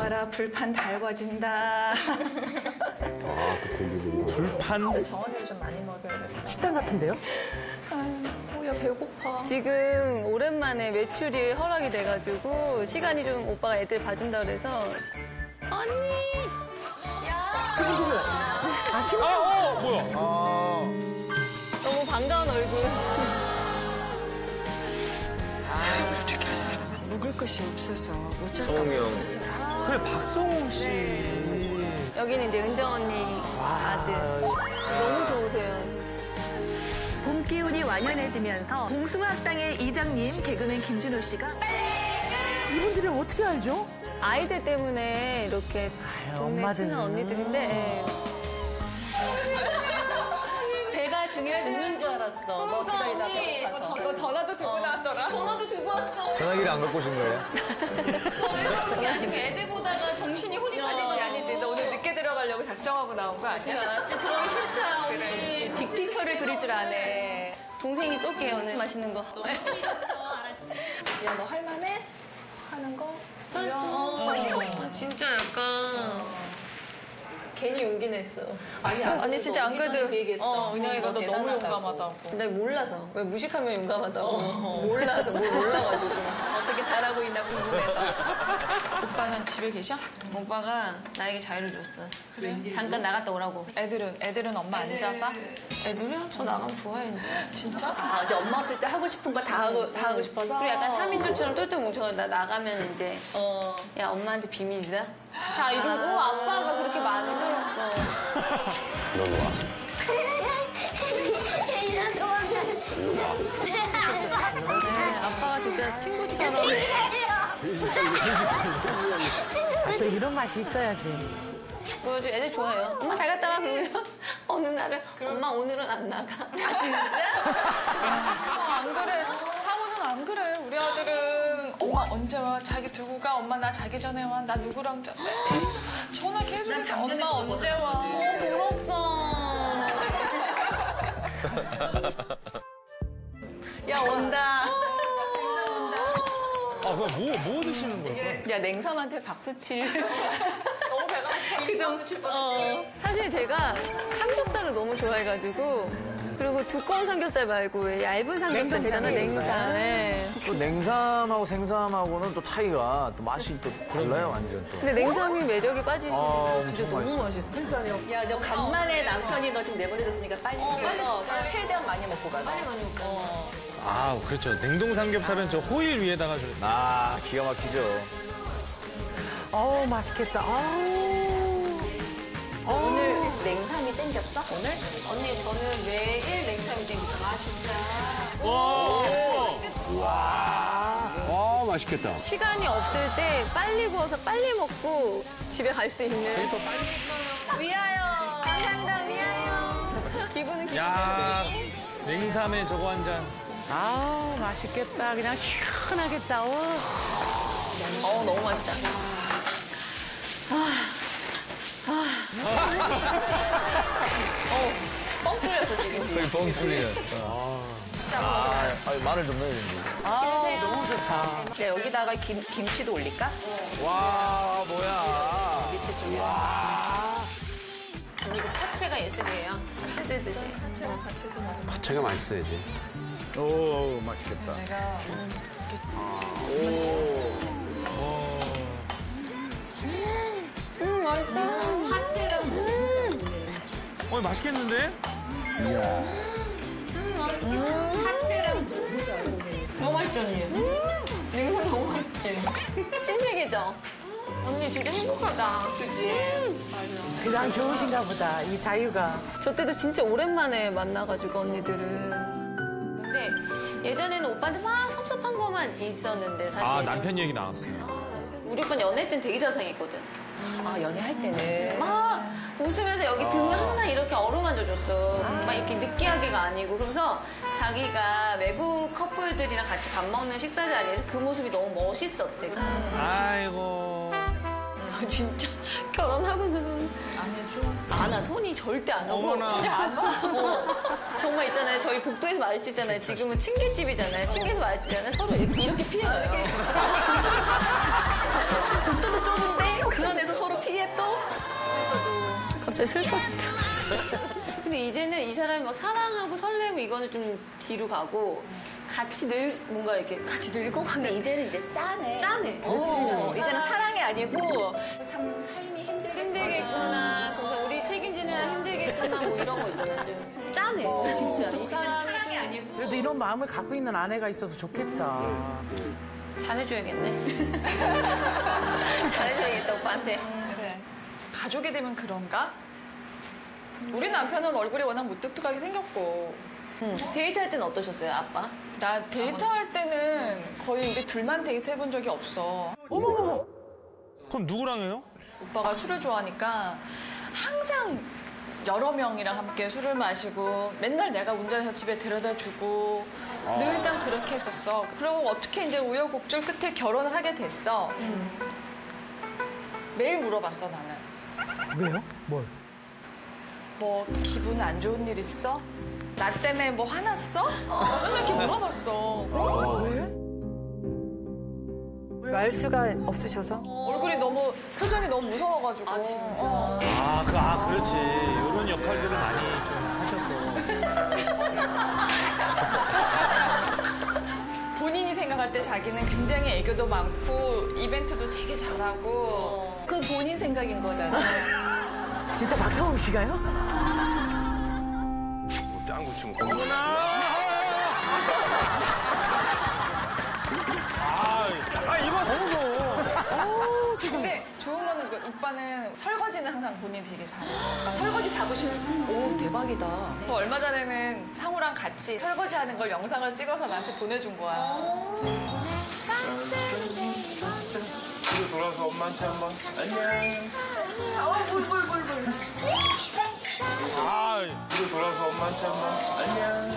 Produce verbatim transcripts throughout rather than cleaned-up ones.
와라 불판 달궈진다. 아, 또 고기군요. 불판? 정원이를 좀 많이 먹여야 돼. 식당 같은데요? 아야 배고파. 지금 오랜만에 외출이 허락이 돼가지고 시간이 좀 오빠가 애들 봐준다 그래서 언니! 야! 아, 심지어. 아, 어, 뭐야? 너무 반가운 얼굴. 먹을 것이 없어서 못 찾다 성우 형. 먹었어. 그래, 박성웅 씨. 여기는 이제 은정 언니 아들. 너무 좋으세요. 봄 기운이 완연해지면서 봉숭아학당의 이장님 개그맨 김준호 씨가 이분들이 어떻게 알죠? 아이들 때문에 이렇게 동네 엄마들. 친한 언니들인데 배가 등에 붙는 줄 알았어. 너 기다리다 배고파서. 너 전화도 두고 나왔더라. 전화도 두고 왔어. 전화기를 안 갖고 오신 거예요? 그게 아니고 애들 보다가 정신이 혼이 아니지 아니지. 너 오늘 늦게 들어가려고 작정하고 나온 거 빠지지 아니야? 알았지? 들어오기 싫다 오늘. 빅피처를 그릴 줄 아네. 동생이 쏠게 오늘 맛있는 거. 야 너 할만해? 하는 거? 봤어? 아, 진짜 약간 괜히 용기 냈어. 아니야. 아니 진짜 안 그래도 그 얘기했어. 어, 은영이가 너 너무 용감하다고. 나 몰라서. 왜 무식하면 용감하다고. 몰라서, 뭘 몰라가지고. 어떻게 잘하고 있나 궁금해서. 오빠는 집에 계셔? 오빠가 나에게 자유를 줬어. 그래? 잠깐 나갔다 오라고. 애들은 애들은 엄마 안 잡아? 애들이요? 저 나가면 좋아해, 이제. 진짜? 아 이제 엄마 없을 때 하고 싶은 거 다 하고 다 하고 싶어서. 그리고 약간 삼인조처럼 똘똘 뭉쳐. 나 나가면 이제. 어. 야, 엄마한테 비밀이다? 다 이러고 아빠가 그렇게 만들었어. 넌 와. 네, 아빠가 진짜 친구처럼. 아, 또 이런 맛이 있어야지. 그래서 애들 좋아해요. 엄마 잘 갔다 와. 그러면서 어느 날은 엄마 오늘은 안 나가. 안 그래. 사모는 안 그래. 우리 아들은 엄마 언제 와? 자기 두고 가. 엄마 나 자기 전에 와. 나 누구랑 자. 전화기 해주니까 엄마 언제 와? 어, 부럽다. 야 온다. 아, 그럼 뭐, 뭐 드시는 거예요? 야 냉삼한테 박수 칠. 너무 배가 그죠? 어. 사실 제가 삼겹살을 너무 좋아해가지고 그리고 두꺼운 삼겹살 말고 왜 얇은 삼겹살 있잖아, 냉삼. 네. 또 냉삼하고 생삼하고는 또 차이가 또 맛이 또 달라요, 완전 또. 근데 냉삼이 매력에 빠지시면 아, 진짜 엄청 너무 맛있어. 맛있어. 야 너 간만에 남편이 너 지금 내보내줬으니까 빨리 해서 빨리 최대한 많이 먹고 가. 빨리 많이 먹고. 아, 그렇죠. 냉동 삼겹살은 저 호일 위에다가 저 아, 기가 막히죠. 어우, 맛있겠다. 아우. 오늘 냉삼이 땡겼어? 오늘? 언니, 저는 매일 냉삼이 땡기죠. 아, 진짜. 와, 맛있겠다. 시간이 없을 때 빨리 구워서 빨리 먹고 집에 갈 수 있는. 위하여. 감사합니다, 미안해요. 기분은 기분. 야, 냉삼에 저거 한 잔. 아우, 맛있겠다. 그냥 시원하겠다. 어. 어, 너무 맛있다. 어, 뻥 뚫렸어, 지금. 거의 뻥뚫리는. 아, 아, 마늘 좀 넣어야 되는데. 아, 너무 좋다. 네, 여기다가 김, 김치도 올릴까? 와, 뭐야. 언니, 이거 파채가 예술이에요. 파채들 드세요. 파채가 맛있어야지. 오, 맛있겠다. 음, 맛있다. 파채랑. 음. 어, 맛있겠는데? 너무 맛있죠, 언니? 냉면 너무 맛있지? 신세계죠? 언니 진짜 행복하다. 그치? 그냥 좋으신가 보다, 이 자유가. 저 때도 진짜 오랜만에 만나가지고 언니들은. 근데 예전에는 오빠한테 막 섭섭한 것만 있었는데 사실 아, 좀 남편 얘기 나왔어요. 우리 오빠는 연애 때는 되게 자상했거든. 아, 연애할 때는. 막 웃으면서 여기 등을 항상 이렇게 어루만져줬어. 막 이렇게 느끼하게가 아니고. 그러면서 자기가 외국 커플들이랑 같이 밥 먹는 식사 자리에서 그 모습이 너무 멋있었대. 아이고. 진짜 결혼하고 나서는 안 해줘? 안 와. 손이 절대 안 오고. 어머나. 손이 안 와. 어. 정말 있잖아요. 저희 복도에서 마주치잖아요. 지금은 층계집이잖아요. 층계에서 마주치잖아요. 서로 이렇게, 이렇게 피해요. 복도도 좁은데? 진짜 슬퍼진다. 근데 이제는 이 사람이 막 사랑하고 설레고 이거는 좀 뒤로 가고 같이 늘 뭔가 이렇게 같이 늙어가는. 근데 이제는 이제 짠해. 짠해. 어, 진짜. 어, 이제는 사랑이 아니고 참 삶이 힘들겠구나. 힘들겠구나. 그래서 우리 책임지느라 힘들겠구나. 뭐 이런 거 있잖아. 좀 짠해. 진짜. 이 사람이 사랑이 좀 아니고. 그래도 이런 마음을 갖고 있는 아내가 있어서 좋겠다. 잘해줘야겠네. 잘해줘야겠다, 오빠한테. 그래. 가족이 되면 그런가? 우리 남편은 얼굴이 워낙 무뚝뚝하게 생겼고 응. 데이트할 때는 어떠셨어요, 아빠? 나 데이트할 때는 거의 우리 둘만 데이트 해본 적이 없어. 어머머머. 그럼 누구랑 해요? 오빠가 술을 좋아하니까 항상 여러 명이랑 함께 술을 마시고 맨날 내가 운전해서 집에 데려다 주고 늘상 그렇게 했었어. 그리고 어떻게 이제 우여곡절 끝에 결혼을 하게 됐어. 매일 물어봤어, 나는. 왜요? 뭘? 뭐 기분 안 좋은 일 있어? 나 때문에 뭐 화났어? 맨날 이렇게 물어봤어. 왜? 말수가 없으셔서? 얼굴이 너무 표정이 너무 무서워가지고. 아 진짜. 어. 아, 그, 아 그렇지. 이런 역할들을 많이 좀 하셔서. 본인이 생각할 때 자기는 굉장히 애교도 많고 이벤트도 되게 잘하고. 그 본인 생각인 거잖아. 진짜 박상욱 씨가요? 짱구 치면 아, 아 이거 너무 무서워. 근데 좋은 거는 그 오빠는 설거지는 항상 본인이 되게 잘해. 설거지 잡으시는 오, 대박이다. 뭐 얼마 전에는 상우랑 같이 설거지하는 걸 영상을 찍어서 나한테 보내준 거야. 뒤로 돌아서 엄마한테 한번 안녕. 아, 뒤로 돌아서 엄마한테 한번 안녕.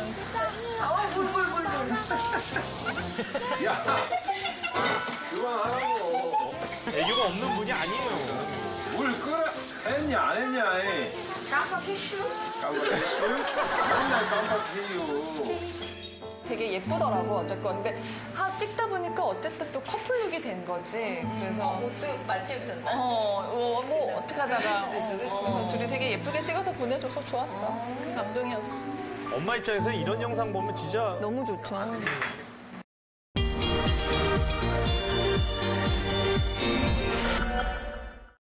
그만하라고. 애교가 없는 분이 아니에요. 뭘 그래? 했냐 안 했냐? 깜빡했슈? 깜빡했슈? 맨날 깜빡해요. 되게 예쁘더라고 어쨌건. 근데 아, 찍다 보니까 어쨌든 또 커플룩이 된 거지. 그래서 옷도 마치 입으셨나? 어, 어, 뭐 어떻게 하다가 수도 있어, 그치? 어, 둘이 되게 예쁘게 찍어서 보내줘서 좋았어. 그 감동이었어. 엄마 입장에서 이런 영상 보면 진짜 너무 좋죠.